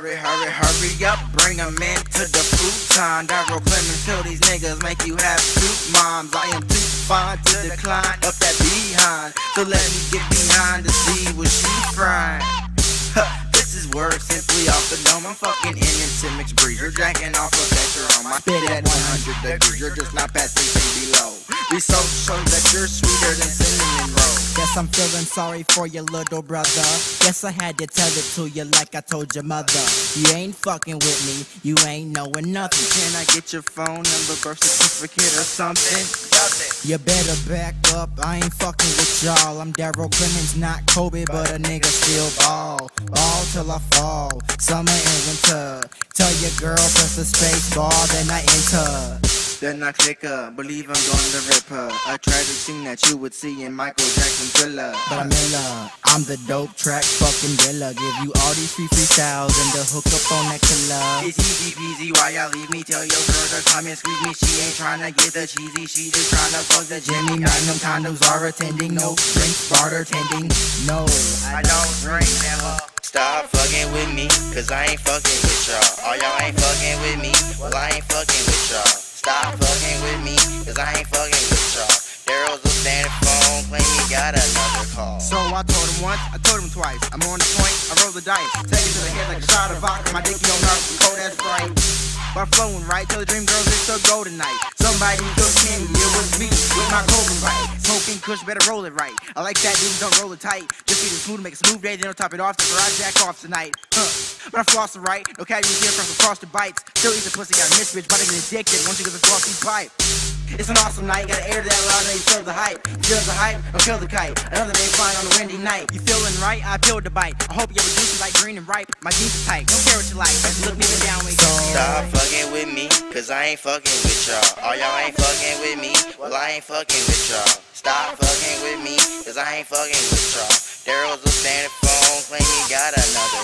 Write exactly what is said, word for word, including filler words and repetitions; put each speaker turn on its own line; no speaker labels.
hurry, hurry, hurry up, bring them into the futon. Darryl Clemons tell these niggas make you have two moms. I am too fine to decline up that behind, so let me get behind to see what she's frying. This is word simply off the dome. I'm fucking in into mixed breed. You're jacking off of that you're on my spit at one hundred degrees. You're just not passing below. Be so sure that you're sweeter than cinnamon roll.
Guess I'm feeling sorry for your little brother. Guess I had to tell it to you like I told your mother. You ain't fucking with me, you ain't knowing nothing.
Can I get your phone number, birth certificate or something?
You better back up, I ain't fucking with y'all. I'm Darryl Clemons, not Kobe, but a nigga still ball. Ball till I fall, summer and winter. Tell your girl press the space bar, then I enter.
Then I click her, believe I'm gonna rip her. A tragic scene that you would see in Michael Jackson Thriller.
But I'm Miller, I'm the dope track fucking dealer. Give you all these free freestyles and the hook up on that killer.
It's easy peasy, why y'all leave me? Tell your girl to come and squeeze me. She ain't tryna get the cheesy, she just tryna fuck the Jimmy. Magnum condoms are attending, no drinks barter tending. No, I don't drink, never. Stop fucking with me, cause I ain't fucking with y'all. All y'all ain't fucking with me, well I ain't fucking with y'all. Stop fucking with me, cause I ain't fucking with y'all. Darryl's a standing phone, claim he got another call. So I told him once, I told him twice. I'm on the point, I roll the dice. Take it to the head like a shot of vodka. My dicky on earth, cold as Sprite. But I'm flowing right, tell the dream girls it's a golden night. Somebody took candy, it was me with my golden right. Smoking kush, better roll it right. I like that dudes don't roll it tight. Just be the smooth, make a smooth day, then I'll top it off. So I jack off tonight. Huh. But I floss it right, no caviar here from some frosted bites. Still eat the pussy, got a miss bitch, but I get addicted once you get the flossy pipe. It's an awesome night, gotta air that loud and you feel the hype. Feel the hype, or kill the kite. Another day flying on a windy night. You feeling right? I peeled the bite. I hope you ever juicy like green and ripe. My jeans are tight, don't care what you like. Just look me down when you stop fucking with me, cause I ain't fucking with y'all. All y'all ain't fucking with me, well I ain't fucking with y'all. Stop fucking with me, cause I ain't fucking with y'all. Darryl's a standing phone, claim he got another